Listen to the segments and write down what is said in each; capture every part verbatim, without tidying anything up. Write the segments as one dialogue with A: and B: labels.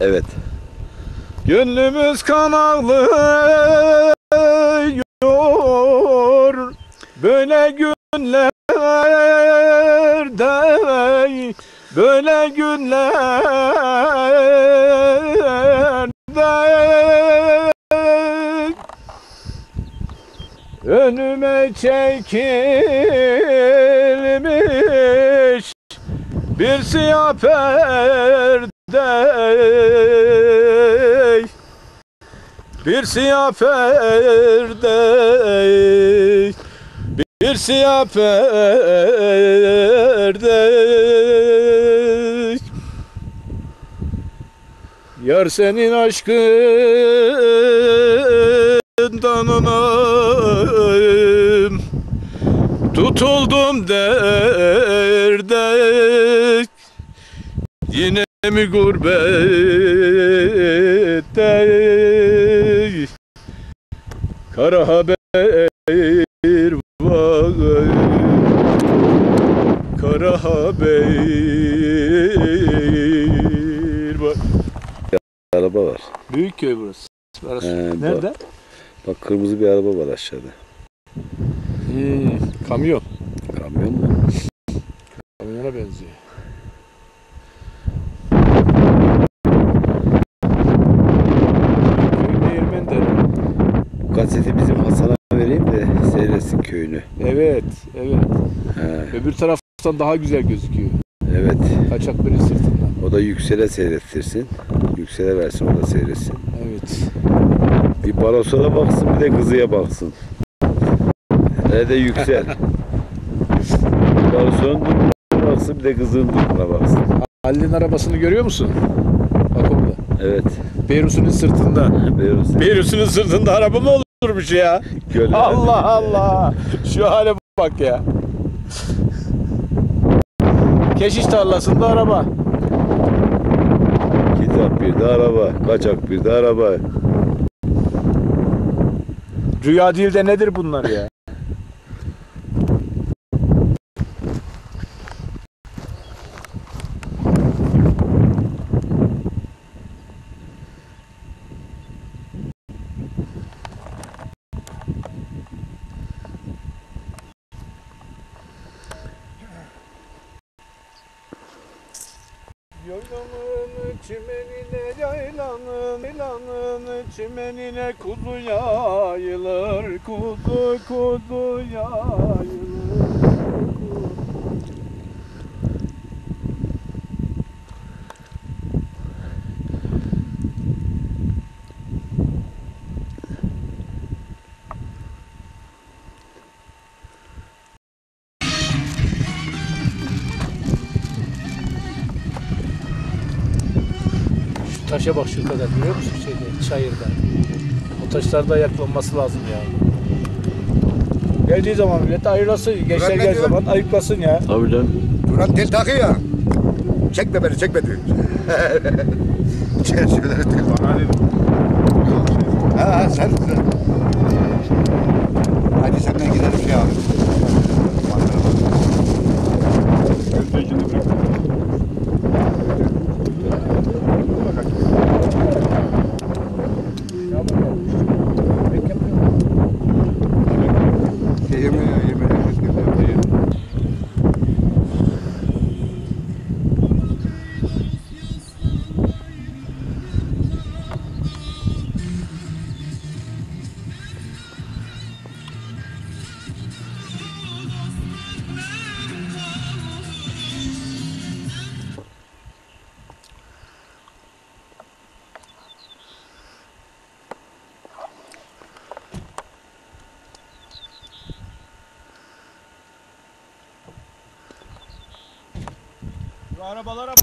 A: Evet.
B: Gönlümüz kan ağlıyor, böyle günlerde, böyle günlerde. Önüme çekilmiş bir siyah perde, bir siyah perde, bir siyah perde. Yar senin aşkından anam, tutuldum derde, yine mi gurbette, kara haber var, kara haber var.
A: Araba var.
B: Büyük köy burası. Burası.
A: He,
B: Nerede?
A: Bak, bak kırmızı bir araba var aşağıda.
B: Hmm, kamyon.
A: Kamyon mu?
B: Kamyona benziyor. Köyün değirmen de.
A: Bu kaseti bizim Hasan'a vereyim de seyretsin köyünü.
B: Evet, evet.
A: He,
B: Öbür taraftan daha güzel gözüküyor.
A: evet.
B: Kaçak biri sırtında.
A: O da Yüksel'e seyrettirsin. Yüksel'e versin, o da seyretsin.
B: Evet.
A: Bir Baros'a baksın, bir de kızıya baksın. Hele de Yüksel. Bir Baros'un durumuna baksın, bir de kızının durumuna baksın.
B: Halil'in arabasını görüyor musun? Bak orada.
A: Evet.
B: Beyrusu'nun sırtında.
A: Beyrusu.
B: Beyrusu'nun sırtında araba mı olurmuş ya?
A: Göller.
B: Allah Allah. Şu hale bak ya. Keşiş tarlasında araba.
A: Kitap bir de araba, kaçak bir de araba.
B: Rüya değil de nedir bunlar ya? Yaylanın çimenine, yaylanın, yaylanın çimenine kuzu yayılır, kuzu kuzu yayılır. Taşa bak şu kadar, görüyor musun şeyde, çayırda? O taşlarda ayaklanması lazım ya. Geldiği zaman millet ayırlasın, gençler geldiği zaman ayıklasın ya.
A: Tabii canım.
C: Duran tel takıyor. Çekme beni, çekme diyor. Çek şöyle tel bana dedim. Ha sen. Hadi senden gidelim şey abi.
B: Şu arabalara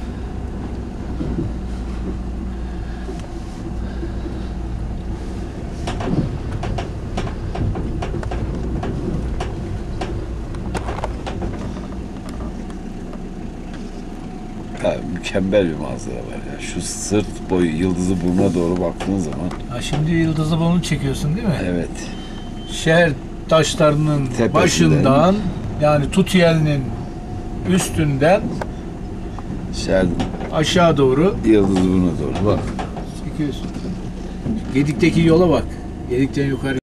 A: Ya, mükemmel bir manzara var ya. Şu sırt boyu Yıldızı Burnu'na doğru baktığın zaman.
B: Ha, şimdi Yıldızlı Burnu çekiyorsun değil mi?
A: Evet.
B: Şehir taşlarının
A: Tepesinden.
B: başından, yani Tutiyel'in üstünden
A: Serdim.
B: Aşağı doğru
A: Yıldız buna doğru bak.
B: çekiyorsun. Gedik'teki yola bak. Gedik'ten yukarı